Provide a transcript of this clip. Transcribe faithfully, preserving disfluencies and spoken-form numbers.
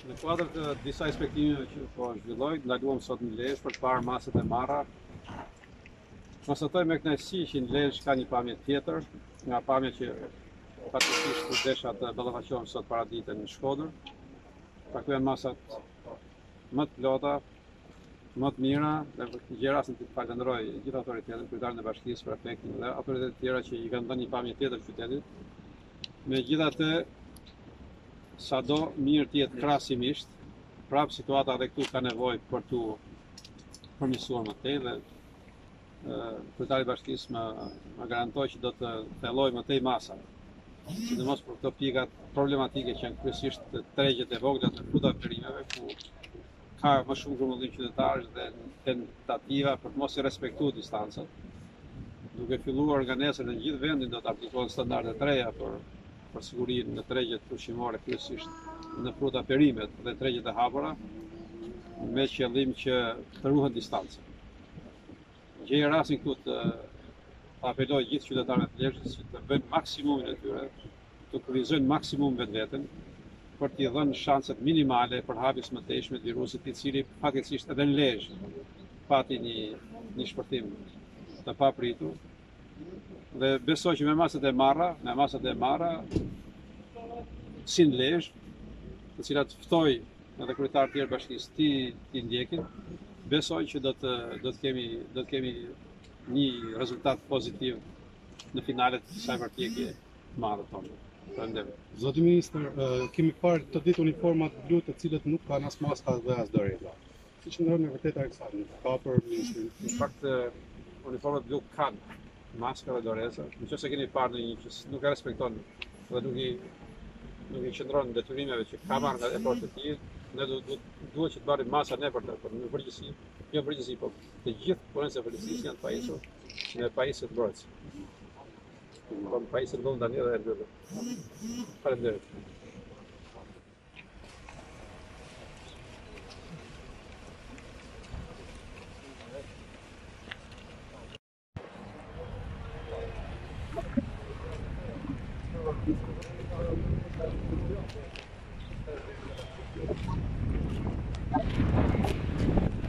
Në kuadër të disa inspektimeve që po zhvilloj, ndaluam sot në Lezhë për të parë masat e marra. Konstatoj me kënaqësi që në Lezhë ka një pamje tjetër, nga pamja që fatkeqësisht u desha të ballafaqohem sot paraditën në Shkodër. Takojnë masat më të plota, më të mira, dhe në gjë rastin të falenderoj gjithë autoritetet, kryetarën e bashkisë, prefektin dhe autoritetet tjera që i kanë dhënë një pamje tjetër qytetit. Megjithatë, sado mirë të jetë krahasimisht, prapë situata edhe këtu ka nevojë për tu përmirësuar më tej dhe kryetari i bashkisë më, më garantoi që do të thelloj më tej masa. Sidomos për këto pikat problematike që janë kryesisht tregjet e vogla të fruta perimeve, ku ka më shumë grumullim qytetarësh dhe tentativa për të mos i respektuar distancat. Duke filluar nga nesër në gjithë vendin do të aplikohen standarde të reja për për sigurinë në tregjet ushqimore, kryesisht në fruta perimet dhe tregjet e hapura, me qëllim që të ruhen distanca. Gjej rastin këtu të apeloj gjithë qytetarët e Lezhës që të bëjnë maksimumin e tyre, të kurizojnë maksimum vetveten për t'i dhënë shanset minimale për hapjes më tejshme të virusit, i cili fatkeqësisht edhe në Lezhë pati një, një shpërthim të papritur. Dhe besoj që me masat e marra, me masat e marra, si në Lezhë, të cilat ftoj edhe kryetarët e tjerë bashkisë ti ti ndjekin, besoj që do të do të kemi do të kemi një rezultat pozitiv në finalet të kësaj marrëveshje të madhe tonë. Faleminderit. Zoti ministër, kemi parë të ditë uniformat blu të cilët nuk kanë as maska dhe as doreza. Siç ndronë me vërtetë eksaktë, ka për ministrin. Në fakt, uniformat blu kanë maska dhe doreza. Nëse keni parë në një që nuk e respekton dhe nuk i nuk i qëndron në detyrimeve që ka marrë nga efortet e tij, ne duhet që të marrim masa ne për të, por në përgjithësi, jo në përgjithësi, po të gjithë punëtorët e policisë janë të pajisur me pajisje të mbrojtëse. Po pajisje të tani edhe e mbyllën. Faleminderit. Thank you.